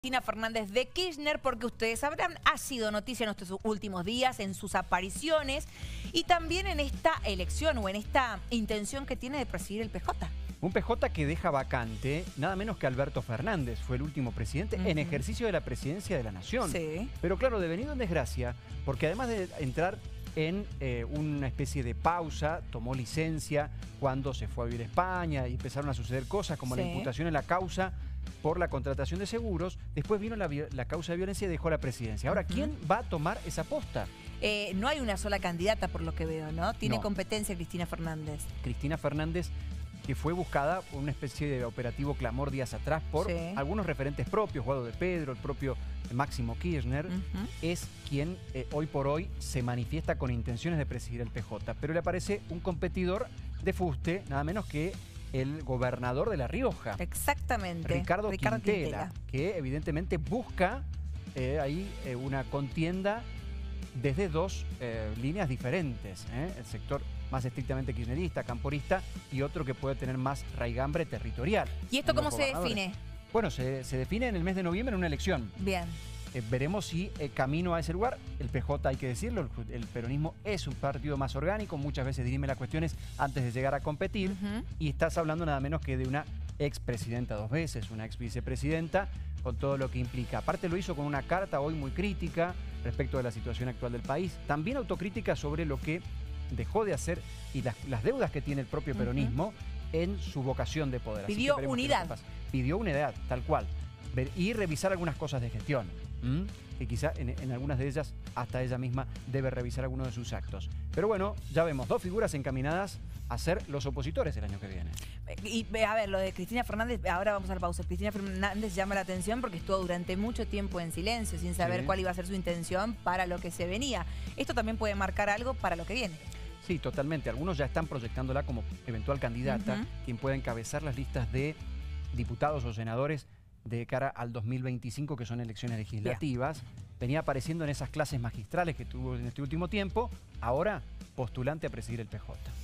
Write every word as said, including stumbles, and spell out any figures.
Cristina Fernández de Kirchner, porque ustedes sabrán, ha sido noticia en estos últimos días en sus apariciones y también en esta elección o en esta intención que tiene de presidir el P J. Un P J que deja vacante nada menos que Alberto Fernández, fue el último presidente uh-huh. en ejercicio de la presidencia de la Nación. Sí. Pero claro, devenido en desgracia, porque además de entrar en eh, una especie de pausa, tomó licencia cuando se fue a vivir a España y empezaron a suceder cosas como sí. la imputación en la causa por la contratación de seguros, después vino la, la causa de violencia y dejó la presidencia. Ahora, uh-huh. ¿quién va a tomar esa posta? Eh, no hay una sola candidata por lo que veo, ¿no? Tiene no. competencia Cristina Fernández. Cristina Fernández, que fue buscada por una especie de operativo clamor días atrás por sí. algunos referentes propios, Guado de Pedro, el propio Máximo Kirchner, uh-huh. es quien eh, hoy por hoy se manifiesta con intenciones de presidir el P J. Pero le aparece un competidor de fuste, nada menos que el gobernador de La Rioja. Exactamente. Ricardo, Ricardo Quintela, Quintela, que evidentemente busca eh, ahí eh, una contienda desde dos eh, líneas diferentes. ¿eh? El sector más estrictamente kirchnerista, camporista, y otro que puede tener más raigambre territorial. ¿Y esto cómo se define? Bueno, se, se define en el mes de noviembre en una elección. Bien. Eh, veremos si eh, camino a ese lugar. El P J, hay que decirlo, el, el peronismo es un partido más orgánico, muchas veces dirime las cuestiones antes de llegar a competir, uh-huh. y estás hablando nada menos que de una expresidenta dos veces, una ex vicepresidenta, con todo lo que implica. Aparte lo hizo con una carta hoy muy crítica respecto de la situación actual del país, también autocrítica sobre lo que dejó de hacer y las, las deudas que tiene el propio peronismo uh-huh. en su vocación de poder. Pidió unidad. Pidió unidad, tal cual. Ver, y revisar algunas cosas de gestión, ¿m? que quizá en, en algunas de ellas hasta ella misma debe revisar algunos de sus actos. Pero bueno, ya vemos dos figuras encaminadas a ser los opositores el año que viene. Y a ver, lo de Cristina Fernández, ahora vamos a la pausa. Cristina Fernández llama la atención porque estuvo durante mucho tiempo en silencio, sin saber sí. cuál iba a ser su intención para lo que se venía. Esto también puede marcar algo para lo que viene. Sí, totalmente. Algunos ya están proyectándola como eventual candidata, uh-huh. quien pueda encabezar las listas de diputados o senadores de cara al dos mil veinticinco, que son elecciones legislativas. Bien. Venía apareciendo en esas clases magistrales que tuvo en este último tiempo, ahora postulante a presidir el P J.